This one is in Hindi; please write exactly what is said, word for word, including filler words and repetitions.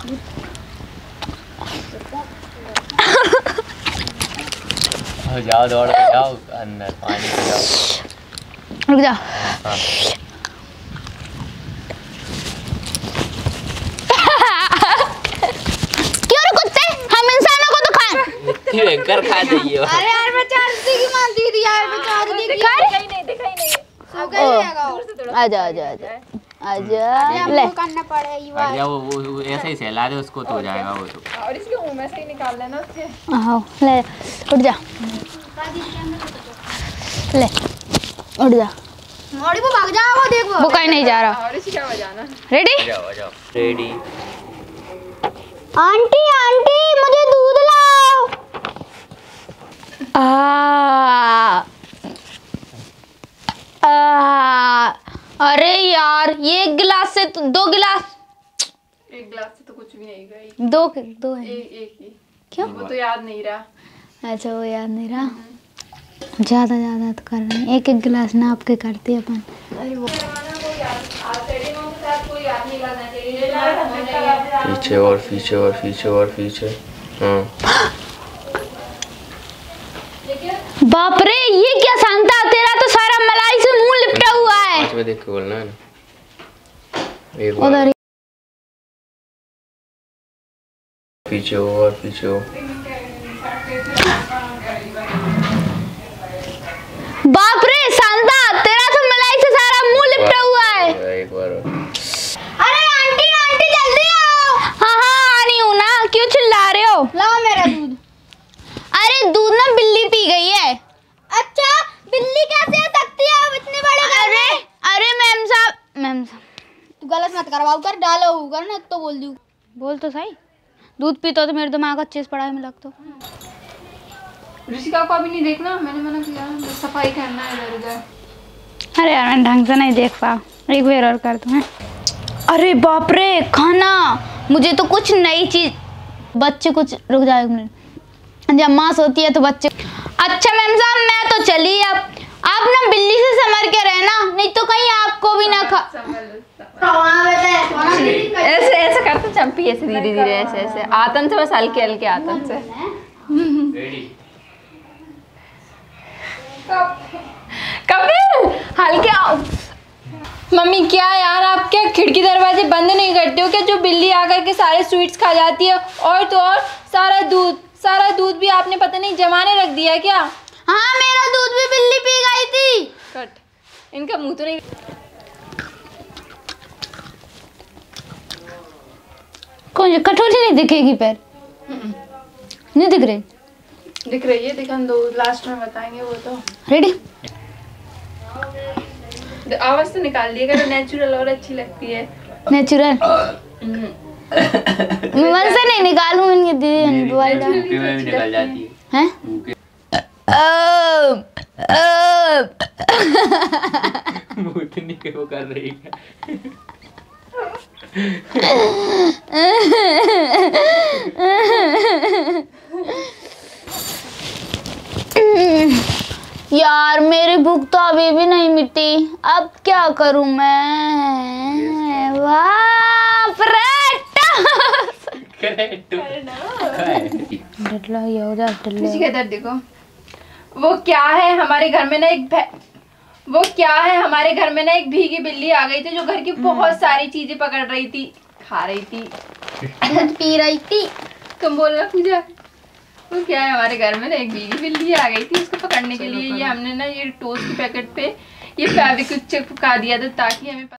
जाओ दौड़ के जाओ अंदर पानी में जाओ। रुक जाओ। हाँ। क्यों रे कुत्ते? हम इंसानों को तो खाएं। इतनी भयंकर खा जाइए। अरे यार मैं चार्जी की मानती थी यार, मैं चार्जी की दिखाई नहीं दिखाई नहीं। सो गई है आजा आजा आजा आजा ले करना पड़ेगा वो वो ऐसे ही सहला दे उसको तो हो जाएगा वो तो। और इसके मुंह में से ही निकाल लेना उससे। आओ ले उठ जा ले उठ जा। मोड़ी वो भाग जाओ, वो देख वो कहीं नहीं जा रहा। और इसी क्या बजाना। रेडी? जाओ जाओ रेडी। आंटी आंटी मुझे दूध लाओ। आ आ अरे यार ये एक गिलास से तो, दो गिलास एक गिलास से तो कुछ भी नहीं गई। दो दो है एक एक ही। क्यों? वो तो याद नहीं रहा। अच्छा वो याद नहीं रहा। ज्यादा ज्यादा तो कर रहे हैं, एक एक गिलास नाप के करते हैं अपन। अरे वो पीछे और पीछे और पीछे और पीछे। हाँ बाप रे ये क्या सांता, तेरा तो सारा मलाई से मुंह लिपटा हुआ है। पाँच में देख के बोलना है ना। एक बार उधर पीछे हो और पीछे हो। बाप रे सांता तेरा तो मलाई से सारा मुंह लिपटा हुआ है। एक बार अरे आंटी आंटी जल्दी आओ। हाँ हाँ आ रही हूँ ना, क्यों चिल्ला रहे हो? लाओ मेरा दूध। अरे दूध ना बिल्ली पी गई है। अच्छा बिल्ली कैसे आ सकती है अब इतने बड़े घर अरे में? अरे मैम साहब मैम साहब तू गलत मत करवाओ कर, डालो कर ना तो बोल दूँ। बोल तो सही, दूध पीता तो मेरे दिमाग अच्छे से पढ़ाई में लगता। ऋषिका को अभी नहीं देखना, मैंने मना किया सफाई करना है इधर उधर। अरे यार मैं ढंग से नहीं देख पाऊँ, एक बार और कर दूँ। अरे बाप रे खाना, मुझे तो कुछ नई चीज। बच्चे कुछ रुक जाए एक मिनट, जब माँ सोती है तो बच्चे। अच्छा मैम साहब मैं तो चली, अब आप ना बिल्ली से संभल के रहना, नहीं तो कहीं आपको भी ना खा। ऐसे ऐसे करते चंपी, ऐसे धीरे धीरे ऐसे ऐसे आतन से, बस हल्के हल्के आतन से। कपिल हल्के आओ। मम्मी क्या यार आप क्या खिड़की दरवाजे बंद नहीं करते हो क्या? जो बिल्ली आकर के सारे स्वीट्स खा जाती है, और तो और सारा दूध सारा दूध भी आपने पता नहीं जमाने रख दिया क्या? हाँ मेरा दूध भी बिल्ली पी गई थी। कट इनका मुंह तो नहीं। कौन कटोरी नहीं दिखेगी पैर? नहीं दिख रही? दिख रही है, दिखा दो, लास्ट में बताएंगे वो तो। रेडी? आवाज तो निकाल दिएगा तो नेचुरल और अच्छी लगती है। नेचुरल मन से नहीं निकालूं, इनकी दीदी दवाई डाल में भी निकल जाती है। हैं? मुतनी के वो कर रही है। यार मेरी भूख तो अभी भी नहीं मिटी, अब क्या करूं मैं? बाप रे डल्ला ये हो जा डल्ला। इधर देखो, वो क्या है हमारे घर में ना एक वो क्या है हमारे घर में ना एक भीगी बिल्ली आ गई थी, जो घर की बहुत सारी चीजें पकड़ रही थी, खा रही थी, दूध पी रही थी। तुम बोल रहा पूजा, वो क्या है हमारे घर में ना एक भीगी बिल्ली आ गई थी, उसको पकड़ने के लिए ये हमने ना ये टोस्ट के पैकेट पे ये फेविक्विक चिपका दिया था ताकि हमें